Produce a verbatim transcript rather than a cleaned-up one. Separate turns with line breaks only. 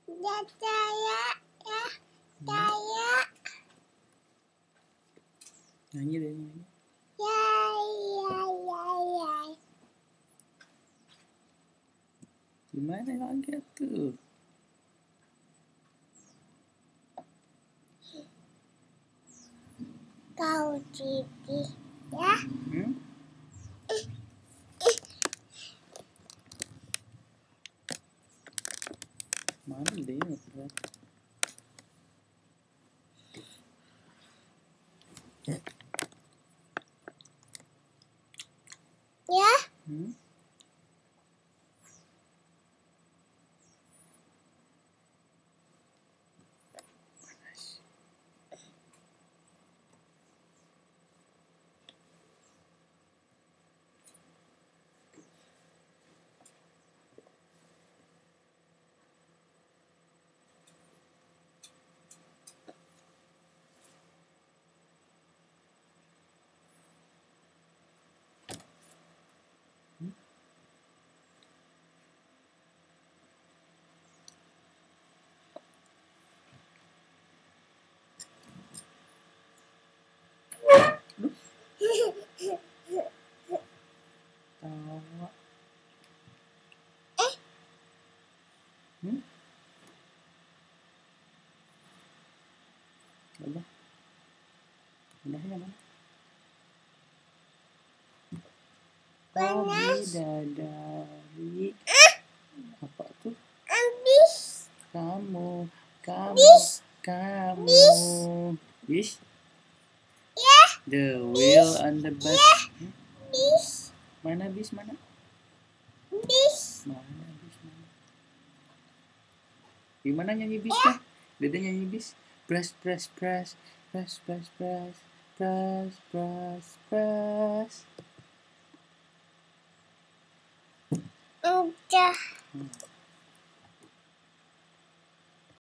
Ya, saya, ya, saya.
Nyanyi deh, nyanyi.
Ya, ya, ya, ya.
Gimana lagi tuh?
Kau cici, ya.
Hmm? Mana deh nggak
Ya.
Hmm? Tawa.
Eh.
Hmm? Udah. Udahnya mana?
Panas.
Bidadari. Apa tuh?
Habis.
Kamu, kamu,
Bis.
kamu.
Bis.
Bis?
Ya.
The wheel on the bus.
Ya.
Hmm?
Bis.
Mana bis mana?
Bis.
Mana bis mana? Gimana nyanyi bisnya? Dede nyanyi bis. Press, press, press, press, press, press, press, press, press.
Udah.
Hmm.